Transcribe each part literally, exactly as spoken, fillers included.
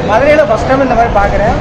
மதுரையில first time இந்த மாதிரி பார்க்குறேன்.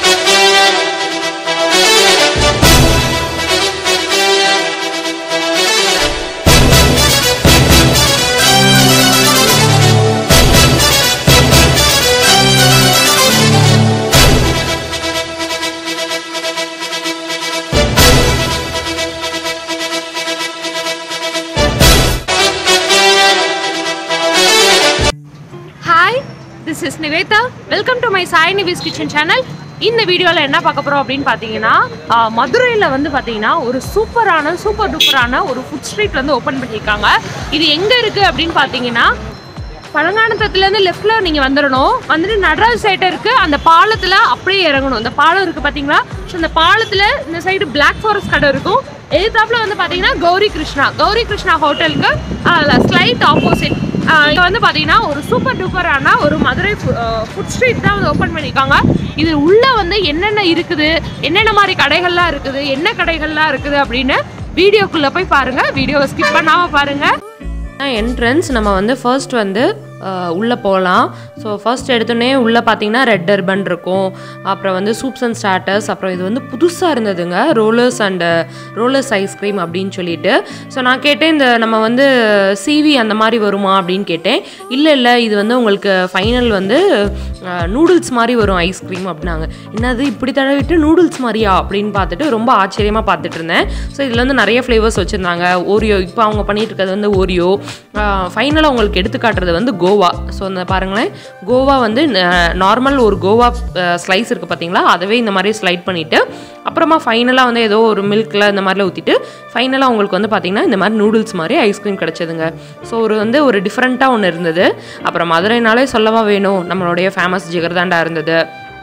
This is Nivetha. Welcome to my sainiviskitchen channel. இந்த வீடியோவில் என்ன பார்க்க போகிறோம் அப்படின்னு பார்த்தீங்கன்னா, மதுரையில் வந்து பார்த்தீங்கன்னா ஒரு சூப்பரான சூப்பர் டூப்பரான ஒரு ஃபுட் ஸ்ட்ரீட் வந்து ஓப்பன் பண்ணியிருக்காங்க. இது எங்கே இருக்குது அப்படின்னு பார்த்தீங்கன்னா, பழங்கானத்துலேருந்து லெஃப்டில் நீங்கள் வந்துடணும். வந்துட்டு நடராஜ் சைட்டை இருக்குது. அந்த பாலத்தில் அப்படியே இறங்கணும். இந்த பாலம் இருக்குது பார்த்தீங்களா? ஸோ அந்த பாலத்தில் இந்த சைடு பிளாக் ஃபாரஸ்ட் கடை இருக்கும். எதிர்த்தாப்பில் வந்து பார்த்தீங்கன்னா கௌரி கிருஷ்ணா கௌரி கிருஷ்ணா ஹோட்டலுக்கு ஸ்லைட் ஆப்போசிட் இங்கே வந்து பார்த்தீங்கன்னா ஒரு சூப்பர் டூப்பரான ஒரு மதுரை ஃபுட் ஸ்ட்ரீட் தான் வந்து ஓப்பன் பண்ணியிருக்காங்க. இது உள்ளே வந்து என்னென்ன இருக்குது, என்னென்ன மாதிரி கடைகள்லாம் இருக்குது, என்ன கடைகள்லாம் இருக்குது அப்படின்னு வீடியோக்குள்ளே போய் பாருங்கள். வீடியோவை ஸ்கிப் பண்ணாமல் பாருங்கள். என்ட்ரன்ஸ் நம்ம வந்து ஃபர்ஸ்ட் வந்து உள்ளே போகலாம். ஸோ ஃபர்ஸ்ட் எடுத்தோடனே உள்ளே பார்த்தீங்கன்னா ரெட் அர்பன் இருக்கும். அப்புறம் வந்து சூப்ஸ் அண்ட் ஸ்டார்டர்ஸ். அப்புறம் இது வந்து புதுசாக இருந்ததுங்க, ரோலர்ஸ் அண்டு ரோலர்ஸ் ஐஸ்கிரீம் அப்படின்னு சொல்லிட்டு. ஸோ நான் கேட்டேன், இந்த நம்ம வந்து சிவி அந்த மாதிரி வருமா அப்படின்னு கேட்டேன். இல்லை இல்லை, இது வந்து உங்களுக்கு ஃபைனல் வந்து நூடுல்ஸ் மாதிரி வரும் ஐஸ்கிரீம் அப்படின்னாங்க. என்னது இப்படி தடவிட்டு நூடுல்ஸ் மாதிரியா அப்படின்னு பார்த்துட்டு ரொம்ப ஆச்சரியமாக பார்த்துட்டு இருந்தேன். ஸோ இதில் வந்து நிறைய ஃப்ளேவர்ஸ் வச்சுருந்தாங்க. ஓரியோ, இப்போ அவங்க பண்ணிட்டு இருக்கிறது வந்து ஓரியோ. ஃபைனலாக உங்களுக்கு எடுத்து காட்டுறது வந்து கோவா. ஸோ இந்த பாருங்களேன், கோவா வந்து நார்மல் ஒரு கோவா ஸ்லைஸ் இருக்குது பார்த்தீங்களா, அதவே இந்த மாதிரி ஸ்லைட் பண்ணிவிட்டு அப்புறமா ஃபைனலாக வந்து ஏதோ ஒரு மில்கில் இந்த மாதிரிலாம் ஊற்றிட்டு ஃபைனலாக உங்களுக்கு வந்து பார்த்திங்கன்னா இந்த மாதிரி நூடுல்ஸ் மாதிரி ஐஸ்கிரீம் கிடச்சிதுங்க. ஸோ ஒரு வந்து ஒரு டிஃப்ரெண்ட்டாக ஒன்று இருந்தது. அப்புறம் மதுரைனாலே சொல்லவா வேணும், நம்மளுடைய ஃபேமஸ் ஜிகர்தாண்டா இருந்தது,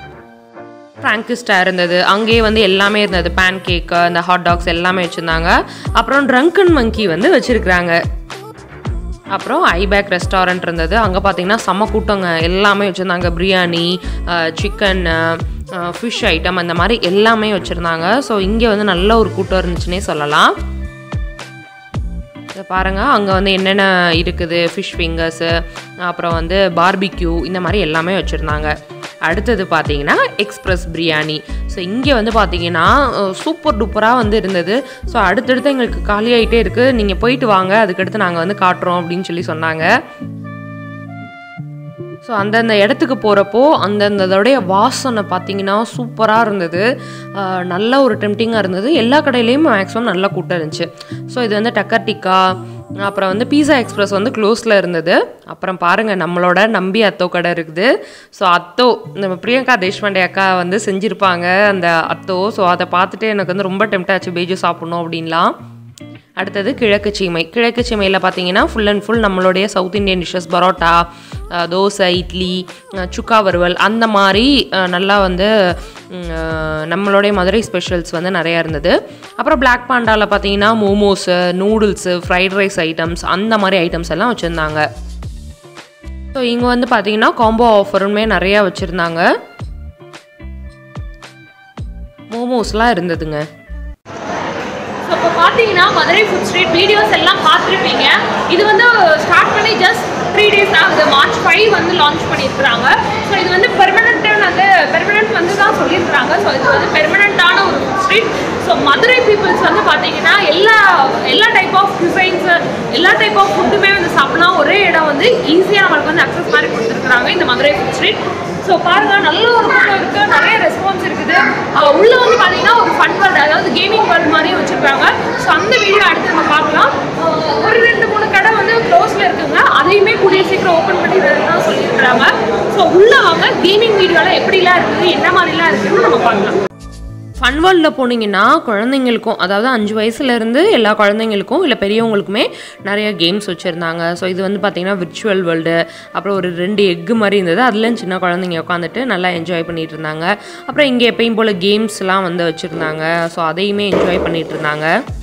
ஃப்ராங்கிஸ்டா இருந்தது, அங்கேயே வந்து எல்லாமே இருந்தது, பேன் கேக்கு, இந்த ஹாட்டாக்ஸ் எல்லாமே வச்சுருந்தாங்க. அப்புறம் ட்ரங்கன் மங்கி வந்து வச்சுருக்குறாங்க. அப்புறம் ஐபேக் ரெஸ்டாரண்ட் இருந்தது. அங்கே பார்த்தீங்கன்னா செம்ம கூட்டங்க, எல்லாமே வச்சுருந்தாங்க. பிரியாணி, சிக்கன், ஃபிஷ் ஐட்டம் அந்த மாதிரி எல்லாமே வச்சுருந்தாங்க. ஸோ இங்கே வந்து நல்ல ஒரு கூட்டம் இருந்துச்சுன்னே சொல்லலாம். இதை பாருங்கள், அங்கே வந்து என்னென்ன இருக்குது, ஃபிஷ் ஃபிங்கர்ஸு, அப்புறம் வந்து பார்பிக்யூ, இந்த மாதிரி எல்லாமே வச்சுருந்தாங்க. அடுத்தது பார்த்தீங்கன்னா எக்ஸ்பிரஸ் பிரியாணி. ஸோ இங்கே வந்து பார்த்தீங்கன்னா சூப்பர் டூப்பராக வந்து இருந்தது. ஸோ அடுத்தடுத்து எங்களுக்கு காலியாகிட்டே இருக்குது, நீங்கள் போயிட்டு வாங்க, அதுக்கடுத்து நாங்கள் வந்து காட்டுறோம் அப்படின்னு சொல்லி சொன்னாங்க. ஸோ அந்தந்த இடத்துக்கு போகிறப்போ அந்தந்தோடைய வாசனை பார்த்தீங்கன்னா சூப்பராக இருந்தது. நல்ல ஒரு டெம்டிங்காக இருந்தது. எல்லா கடையிலையும் மேக்ஸிமம் நல்ல கூட்டம் இருந்துச்சு. ஸோ இது வந்து டக்கர் டிக்கா, அப்புறம் வந்து பீஸா எக்ஸ்பிரஸ் வந்து க்ளோஸில் இருந்தது. அப்புறம் பாருங்கள், நம்மளோட நம்பி அத்தோ கடை இருக்குது. ஸோ அத்தோ நம்ம பிரியங்கா தேஷ்பாண்டே அக்கா வந்து செஞ்சுருப்பாங்க அந்த அத்தோ. ஸோ அதை பார்த்துட்டு எனக்கு வந்து ரொம்ப டெம்ட் ஆச்சு, பேஜு சாப்பிட்ணும் அப்படின்லாம். அடுத்தது கிழக்கு சீமை. கிழக்கு சீமையில் பார்த்தீங்கன்னா ஃபுல் அண்ட் ஃபுல் நம்மளுடைய South Indian dishes, parotta, dosa, idli, சுக்கா வறுவல், அந்த மாதிரி நல்லா வந்து நம்மளுடைய மதுரை ஸ்பெஷல்ஸ் வந்து நிறையா இருந்தது. அப்புறம் பிளாக் பாண்டாவில் பார்த்தீங்கன்னா momos, noodles, fried rice items, அந்த மாதிரி ஐட்டம்ஸ் எல்லாம் வச்சுருந்தாங்க. ஸோ இங்கே வந்து பார்த்தீங்கன்னா காம்போ ஆஃபருமே நிறையா வச்சுருந்தாங்க. மோமோஸ்லாம் இருந்ததுங்க. ஸோ இப்போ பார்த்தீங்கன்னா மதுரை ஃபுட் ஸ்ட்ரீட் வீடியோஸ் எல்லாம் பார்த்துருப்பீங்க. இது வந்து ஸ்டார்ட் பண்ணி ஜஸ்ட் த்ரீ டேஸ் ஆகுது. மார்ச் ஃபைவ் வந்து லான்ச் பண்ணியிருக்கிறாங்க. ஸோ இது வந்து பெர்மனெண்ட்டான வந்து பெர்மனெண்ட் வந்து தான் சொல்லியிருக்கிறாங்க. ஸோ இது வந்து பெர்மனெண்ட்டான ஒரு food street. So Madurai peoples வந்து பார்த்தீங்கன்னா எல்லா எல்லா டைப் ஆஃப் டிசைன்ஸு, எல்லா டைப் ஆஃப் ஃபுட்டுமே வந்து சாப்பிட்லாம். ஒரே இடம் வந்து ஈஸியாக நம்மளுக்கு வந்து அக்சஸ் மாதிரி கொடுத்துருக்குறாங்க இந்த மதுரை ஃபுட் ஸ்ட்ரீட். ஸோ பாருங்கள், நல்ல ஒரு கூட்டம் இருக்குது, நிறைய ரெஸ்பான்ஸ் இருக்குது. உள்ளே வந்து பார்த்தீங்கன்னா ஒரு ஃபன் வேர்ல்டு, அதாவது கேமிங் வேர்ல்டு மாதிரியும் வச்சுருக்காங்க. ஸோ அந்த வீடியோ அடுத்து நம்ம பார்க்கலாம். ஒரு ரெண்டு மூணு கடை வந்து க்ளோஸில் இருக்குங்க, அதையுமே கூடிய சீக்கிரம் ஓப்பன் பண்ணி தான் சொல்லியிருக்கிறாங்க. ஸோ உள்ளே வாங்க, கேமிங் வீடியோலாம் எப்படிலாம் இருக்குது, என்ன மாதிரிலாம் இருக்குதுன்னு நம்ம பார்க்கலாம். ஃபன் வேர்ல்டில் போனீங்கன்னா குழந்தைங்களுக்கும், அதாவது அஞ்சு வயசுலேருந்து எல்லா குழந்தைங்களுக்கும் இல்லை பெரியவங்களுக்குமே நிறைய கேம்ஸ் வச்சுருந்தாங்க. ஸோ இது வந்து பார்த்திங்கன்னா விர்ச்சுவல் வேர்ல்டு. அப்புறம் ஒரு ரெண்டு எக்கு மாதிரி இருந்தது, அதுலேயும் சின்ன குழந்தைங்க உட்காந்துட்டு நல்லா என்ஜாய் பண்ணிகிட்டு இருந்தாங்க. அப்புறம் இங்கே எப்பயும் போல் கேம்ஸ்லாம் வந்து வச்சுருந்தாங்க. ஸோ அதையுமே என்ஜாய் பண்ணிகிட்டு இருந்தாங்க.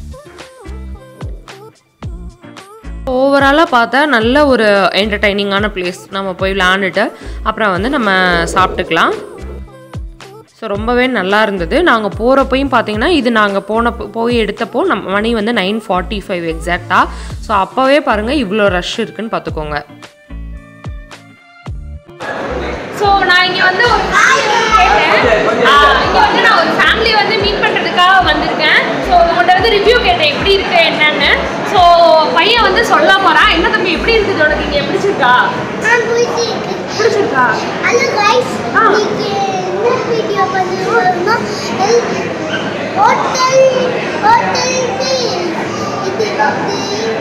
ஓவராலாக பார்த்தா நல்ல ஒரு என்டர்டைனிங்கான பிளேஸ். நம்ம போய் விளையாண்டுட்டு அப்புறம் வந்து நம்ம சாப்பிட்டுக்கலாம். ஸோ ரொம்பவே நல்லா இருந்தது. நாங்கள் போகிறப்பையும் பார்த்தீங்கன்னா, இது நாங்கள் போன போய் எடுத்தப்போ நம்ம மணி வந்து நைன் ஃபார்ட்டி ஃபைவ் எக்ஸாக்டாக. ஸோ அப்போவே பாருங்கள் இவ்வளோ ரஷ் இருக்குன்னு பார்த்துக்கோங்க. ஸோ நான் இங்கே வந்து ஒரு கேட்டேன், இங்கே வந்து நான் ஒரு ஃபேமிலியை வந்து மீட் பண்ணுறதுக்காக வந்திருக்கேன். ஸோ உங்கள்கிட்ட வந்து ரிவ்யூ கேட்டேன் எப்படி இருக்கு என்னன்னு. ஸோ பையன் வந்து சொல்ல போகிறான். என்ன தம்பி எப்படி இருக்குது உனக்கு இங்கே பிடிச்சிருக்கா? பிடிச்சிருக்கா? ஹலோ गाइस, இன்னைக்கு என்ன வீடியோ பண்ணுறோம்னா ஹோட்டல் ஹோட்டல் மீல். இது வந்து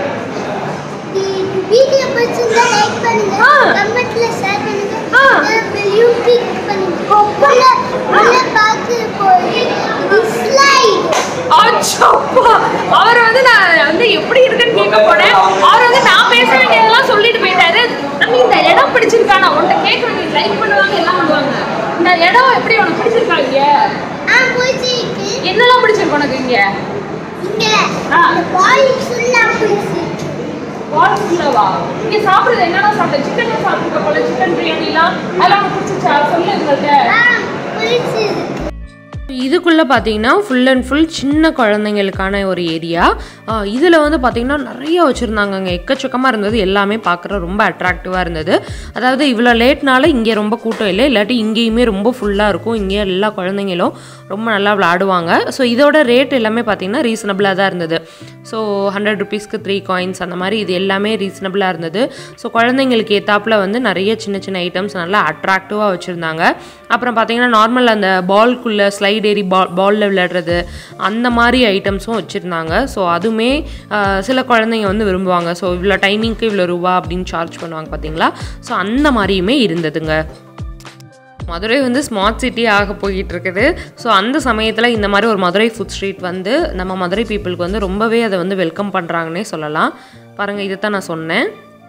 வீடியோ பிடிச்சிருந்தா லைக் பண்ணுங்க, கமெண்ட்ல ஷேர் பண்ணுங்க, பெல் கிளிக் பண்ணுங்க. உள்ள உள்ள பாத்து போய் டிஸ்லைக். அச்சப்பா, அவர் வந்து நான் வந்து எப்படி இருக்குன்னு கேட்க போனேன். அவர் வந்து நான் பேச வேண்டியதெல்லாம் சொல்லிட்டு போயிட்டாரு. நம்ம இந்த இடம் பிடிச்சிருக்கா? நான் உன்கிட்ட கேட்க வேண்டியது லைக் பண்ணுவாங்க எல்லாம் பண்ணுவாங்க. இந்த இடம் எப்படி உனக்கு பிடிச்சிருக்கா? இங்க ஆ பிடிச்சிருக்கு. என்னெல்லாம் பிடிச்சிருக்கு உனக்கு இங்க? இங்க அந்த பால் ஃபுல்லா பிடிச்சிருக்கு. பால் ஃபுல்லாவா? இங்க சாப்பிடுறது என்னெல்லாம் சாப்பிட்ட? சிக்கன் சாப்பிட்டுக்க போல, சிக்கன் பிரியாணிலாம் அதெல்லாம் பிடிச்சிச்சா? சொல்லு எங்கள்கிட்ட. ஆ பிடிச்சிருக்கு. இதுக்குள்ளே பார்த்தீங்கன்னா ஃபுல் அண்ட் ஃபுல் சின்ன குழந்தைங்களுக்கான ஒரு ஏரியா. இதில் வந்து பார்த்திங்கன்னா நிறைய வச்சுருந்தாங்க. அங்கே எக்கச்சக்கமாக இருந்தது. எல்லாமே பார்க்குற ரொம்ப அட்ராக்டிவாக இருந்தது. அதாவது இவ்வளோ லேட்னால இங்கே ரொம்ப கூட்டம் இல்லை, இல்லாட்டி இங்கேயுமே ரொம்ப ஃபுல்லாக இருக்கும். இங்கே எல்லா குழந்தைங்களும் ரொம்ப நல்லா விளாடுவாங்க. ஸோ இதோட ரேட் எல்லாமே பார்த்திங்கன்னா ரீசனபிளாக தான் இருந்தது. ஸோ ஹண்ட்ரட் ருபீஸ்க்கு த்ரீ காயின்ஸ் அந்த மாதிரி இது எல்லாமே ரீசனபிளாக இருந்தது. ஸோ குழந்தைங்களுக்கு ஏற்றாப்பில் வந்து நிறைய சின்ன சின்ன ஐட்டம்ஸ் நல்லா அட்ராக்டிவாக வச்சுருந்தாங்க. அப்புறம் பார்த்திங்கன்னா நார்மல் அந்த பால்குள்ளே ஸ்லைட் ஏறி பால் பாலில் விளையாடுறது அந்த மாதிரி ஐட்டம்ஸும் வச்சுருந்தாங்க. ஸோ அதுவுமே சில குழந்தைங்க வந்து விரும்புவாங்க. ஸோ இவ்வளோ டைமிங்க்கு இவ்வளோ ரூபா அப்படின்னு சார்ஜ் பண்ணுவாங்க பார்த்தீங்களா. ஸோ அந்த மாதிரியுமே இருந்ததுங்க. மதுரை வந்து ஸ்மார்ட் சிட்டி ஆக போய்கிட்டு இருக்குது. ஸோ அந்த சமயத்தில் இந்த மாதிரி ஒரு மதுரை ஃபுட் ஸ்ட்ரீட் வந்து நம்ம மதுரை பீப்புளுக்கு வந்து ரொம்பவே அதை வந்து வெல்கம் பண்ணுறாங்கன்னே சொல்லலாம். பாருங்கள், இதை தான் நான் சொன்னேன்.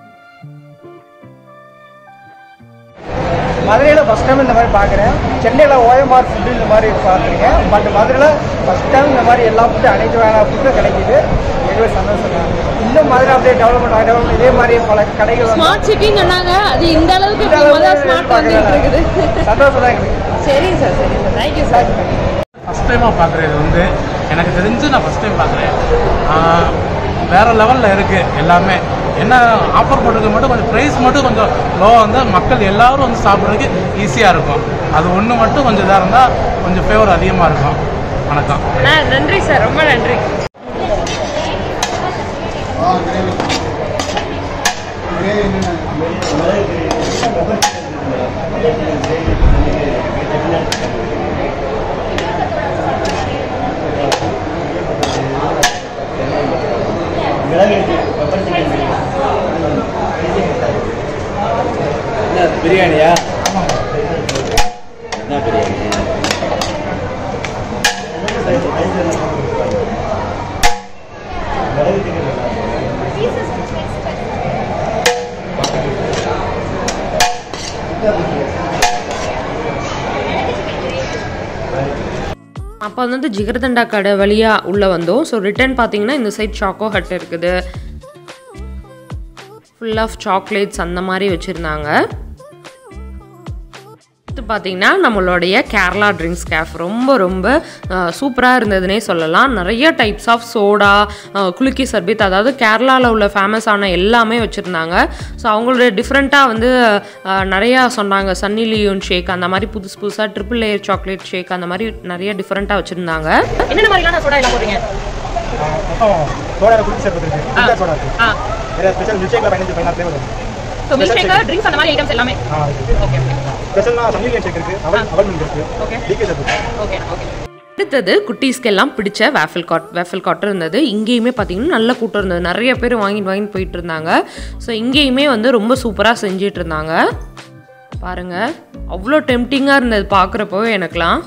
மதுரையில் ஃபஸ்ட் டைம் இந்த மாதிரி பார்க்குறேன். சென்னையில் ஓஎம்ஆர் ஃபுட்டு இந்த மாதிரி பார்த்துருக்கேன். பட் மதுரையில் ஃபஸ்ட் டைம் இந்த மாதிரி எல்லா ஃபுட்டு அனைத்து வகையான ஃபுட்டும் கிடைக்கிது. எதுவே சந்தோஷம் தான். இன்னும் மதுரை அப்படியே டெவலப்மெண்ட் ஆக டெவலப்மெண்ட் இதே மாதிரி பல கடைகள் ஸ்மார்ட் சிட்டின்னு சொன்னாங்க. அது இந்த அளவுக்கு ஸ்மார்ட் வந்துட்டு இருக்குது. சந்தோஷம் தான் எங்களுக்கு. சரி சார், சரி சார், தேங்க்யூ சார். ஃபஸ்ட் டைமாக பார்க்குறது வந்து எனக்கு தெரிஞ்சு நான் ஃபஸ்ட் டைம் பார்க்குறேன். வேறு லெவலில் இருக்குது எல்லாமே. என்ன ஆஃபர் போட்டிருக்க மட்டும் கொஞ்சம் ப்ரைஸ் மட்டும் கொஞ்சம் லோவாக இருந்தால் மக்கள் எல்லோரும் வந்து சாப்பிட்றதுக்கு ஈஸியாக இருக்கும். அது ஒன்று மட்டும் கொஞ்சம் இதாக இருந்தால் கொஞ்சம் ஃபேவர் அதிகமாக இருக்கும். வணக்கம். நன்றி சார், ரொம்ப நன்றி. பிரியாணியா? என்ன பிரியாணி? அப்போ வந்து ஜிகர்தண்டா கடை வழியாக உள்ளே வந்தோம். ஸோ ரிட்டர்ன் பார்த்தீங்கன்னா இந்த சைட் சாக்கோ ஹட் இருக்குது. ஃபுல் ஆஃப் சாக்லேட்ஸ் அந்த மாதிரி வச்சுருந்தாங்க. அடுத்து பார்த்தீங்கன்னா நம்மளுடைய கேரளா ட்ரிங்க்ஸ் கேஃப் ரொம்ப ரொம்ப சூப்பராக இருந்ததுன்னே சொல்லலாம். நிறைய டைப்ஸ் ஆஃப் சோடா, குலுக்கி சர்பத், அதாவது கேரளாவில் உள்ள ஃபேமஸான எல்லாமே வச்சுருந்தாங்க. ஸோ அவங்களோட டிஃப்ரெண்ட்டாக வந்து நிறையா சொன்னாங்க. சன்னி லியோன் ஷேக் அந்த மாதிரி புதுசு புதுசாக ட்ரிபிள் லேயர் சாக்லேட் ஷேக் அந்த மாதிரி நிறைய டிஃப்ரெண்ட்டாக வச்சுருந்தாங்க. என்னென்ன மாதிரிலாம் சோடா எல்லாம் போடுறீங்க? சோடா குலுக்கி சர்பத் இருக்குது, சோடா இருக்குது. ஆ வேற ஸ்பெஷல் மில்க் ஷேக்ல பதினஞ்சு பதினாறு ஃப்ளேவர் இருக்கு. ஸோ மில்க் ஷேக், ட்ரிங்க்ஸ் அந்த மாதிரி ஐட்டம்ஸ் எல்லாமே. ஆ ஓகே. ஸ்பெஷல்னா சன்னி லியோன் ஷேக் இருக்குது, அவல் அவல் மில்க் இருக்குது. ஓகே. டிகே சர்பத். Okay okay. அடுத்தது குட்டீஸ்க்கெல்லாம் பிடிச்ச வேஃபில் காட் வேஃபில் காட்டும் இருந்தது. இங்கேயுமே பார்த்திங்கன்னா நல்ல கூட்டம் இருந்தது. நிறைய பேர் வாங்கிட்டு வாங்கிட்டு போயிட்டு இருந்தாங்க. ஸோ இங்கேயுமே வந்து ரொம்ப சூப்பராக செஞ்சிட்டு இருந்தாங்க. பாருங்கள், அவ்வளோ டெம்டிங்காக இருந்தது பார்க்குறப்போவே எனக்குலாம்.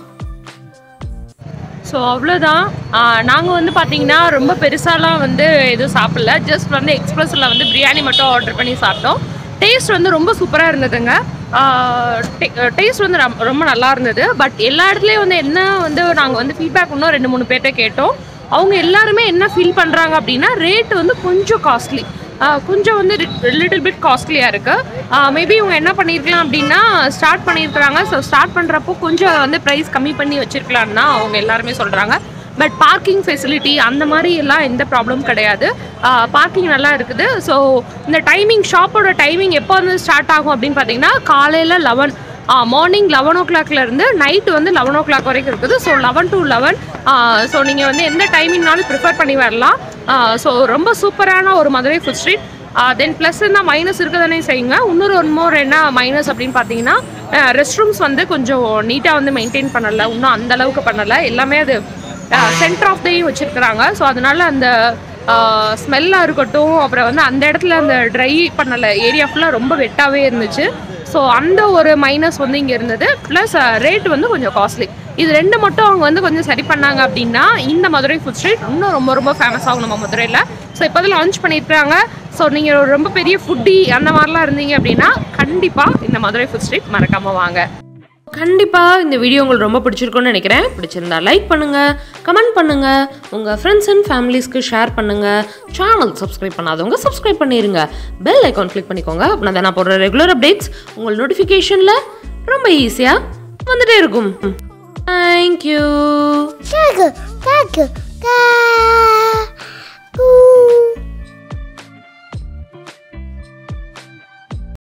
ஸோ அவ்வளோதான். நாங்கள் வந்து பார்த்தீங்கன்னா ரொம்ப பெருசாலாம் வந்து எதுவும் சாப்பிடல. ஜஸ்ட் வந்து எக்ஸ்பிரஸில் வந்து பிரியாணி மட்டும் ஆர்டர் பண்ணி சாப்பிட்டோம். டேஸ்ட் வந்து ரொம்ப சூப்பராக இருந்ததுங்க. டேஸ்ட் வந்து ரொம்ப நல்லா இருந்தது. பட் எல்லா இடத்துலையும் வந்து என்ன வந்து நாங்கள் வந்து ஃபீட்பேக் இன்னும் ரெண்டு மூணு பேர்கிட்ட கேட்டோம். அவங்க எல்லாருமே என்ன ஃபீல் பண்ணுறாங்க அப்படின்னா ரேட் வந்து கொஞ்சம் காஸ்ட்லி, கொஞ்சம் வந்து லிட்டில் பிட் காஸ்ட்லியாக இருக்குது. மேபி இவங்க என்ன பண்ணியிருக்கலாம் அப்படின்னா ஸ்டார்ட் பண்ணியிருக்கிறாங்க. ஸோ ஸ்டார்ட் பண்ணுறப்போ கொஞ்சம் வந்து ப்ரைஸ் கம்மி பண்ணி வச்சுருக்கலான்னு தான் அவங்க எல்லாருமே சொல்கிறாங்க. பட் பார்க்கிங் ஃபெசிலிட்டி அந்த மாதிரி எல்லாம் எந்த ப்ராப்ளம் கிடையாது. பார்க்கிங் நல்லா இருக்குது. ஸோ இந்த டைமிங், ஷாப்போட டைமிங் எப்போ வந்து ஸ்டார்ட் ஆகும் அப்படின்னு பார்த்தீங்கன்னா காலையில் லெவன் மார்னிங் லெவன் ஓ கிளாக்லேருந்து நைட்டு வந்து லெவன் ஓ கிளாக் வரைக்கும் இருக்குது. So eleven to eleven so நீங்கள் வந்து எந்த டைமிங்னாலும் ப்ரிஃபர் பண்ணி வரலாம். ஸோ ரொம்ப சூப்பரான ஒரு Madurai food street. Then plus என்ன மைனஸ் இருக்க தானே செய்யுங்க. இன்னொரு ஒன் மோர் என்ன மைனஸ் அப்படின்னு பார்த்தீங்கன்னா ரெஸ்ட் ரூம்ஸ் வந்து கொஞ்சம் நீட்டாக வந்து மெயின்டைன் பண்ணலை, இன்னும் அந்த அளவுக்கு பண்ணலை. எல்லாமே அது சென்டர் ஆஃப் தையும் வச்சுருக்குறாங்க. ஸோ அதனால அந்த ஸ்மெல்லாக இருக்கட்டும், அப்புறம் வந்து அந்த இடத்துல அந்த ட்ரை பண்ணலை, ஏரியா ஃபுல்லாக ரொம்ப வெட்டாகவே இருந்துச்சு. ஸோ அந்த ஒரு மைனஸ் வந்து இங்கே இருந்தது. ப்ளஸ் ரேட் வந்து கொஞ்சம் காஸ்ட்லி. இது ரெண்டு மட்டும் அவங்க வந்து கொஞ்சம் சரி பண்ணாங்க அப்படின்னா இந்த மதுரை ஃபுட் ஸ்ட்ரீட் இன்னும் ரொம்ப ரொம்ப ஃபேமஸ் ஆகும் நம்ம மதுரையில். ஸோ இப்போ தான் லான்ச் பண்ணியிருக்காங்க. ஸோ நீங்கள் ஒரு ரொம்ப பெரிய ஃபுட்டி அந்த மாதிரிலாம் இருந்தீங்க அப்படின்னா கண்டிப்பாக இந்த மதுரை ஃபுட் ஸ்ட்ரீட் மறக்காமல் வாங்க. கண்டிப்பாக இந்த வீடியோ உங்களுக்கு ரொம்ப பிடிச்சிருக்குன்னு நினைக்கிறேன். பிடிச்சிருந்தா லைக் பண்ணுங்கள், கமெண்ட் பண்ணுங்கள், உங்கள் ஃப்ரெண்ட்ஸ் அண்ட் ஃபேமிலிஸ்க்கு ஷேர் பண்ணுங்கள். சேனல் சப்ஸ்கிரைப் பண்ணாதவங்க சப்ஸ்கிரைப் பண்ணிடுங்க. பெல் ஐக்கான் கிளிக் பண்ணிக்கோங்க. அப்படின்னா தான் நான் போடுற ரெகுலர் அப்டேட்ஸ் உங்கள் நோட்டிஃபிகேஷனில் ரொம்ப ஈஸியாக வந்துட்டே இருக்கும். தேங்க்யூ.